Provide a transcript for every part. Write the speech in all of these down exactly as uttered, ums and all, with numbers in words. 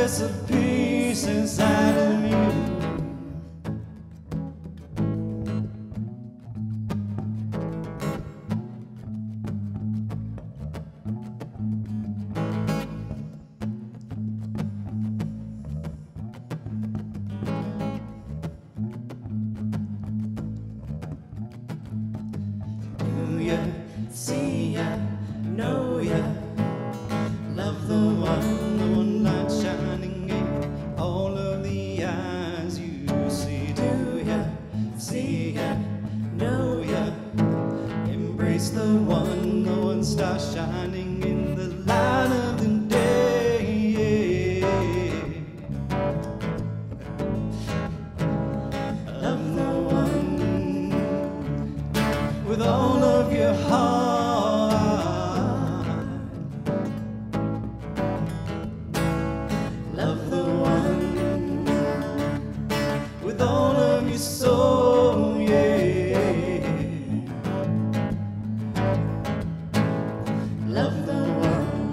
princess of peace inside of you. See ya, know ya, love the one, the one light shining in all of the eyes you see. Do ya, see ya, know ya, embrace the one, the one star shining in the light of the day. Love the one with all of your heart. Love the one with all of your soul, yeah. Love the one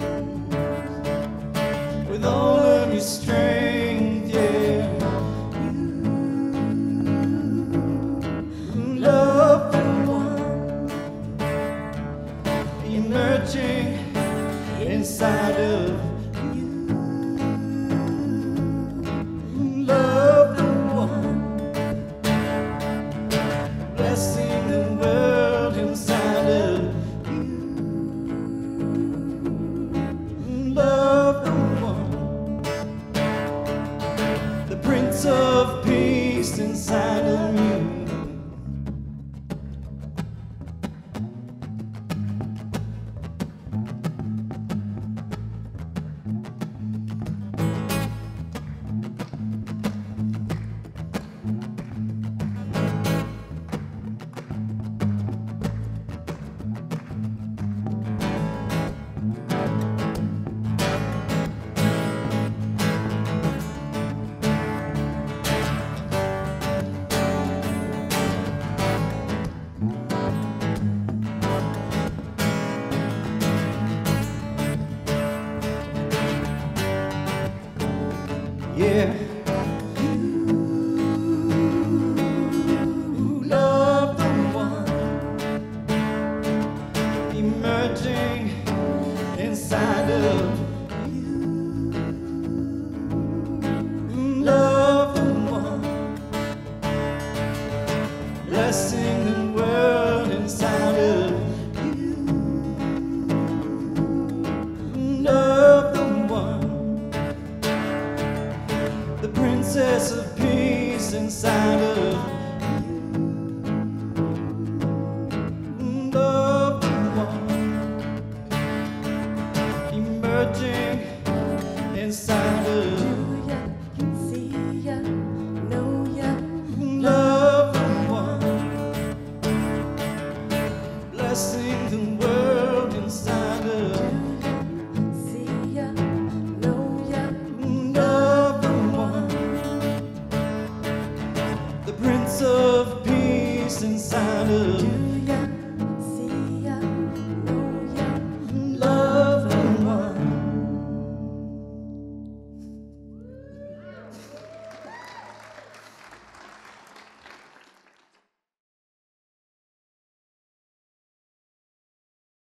with all of your strength, yeah. You love the one emerging inside of blessing the world inside of you. Love the one, the Prince of Peace inside of you. Yeah, you love the one emerging inside of you. Love the one blessing the world inside of you. Love the one, the princess of peace inside of you. Love the one emerging inside of you. Do ya, see ya, know ya. Love the one blessing the world.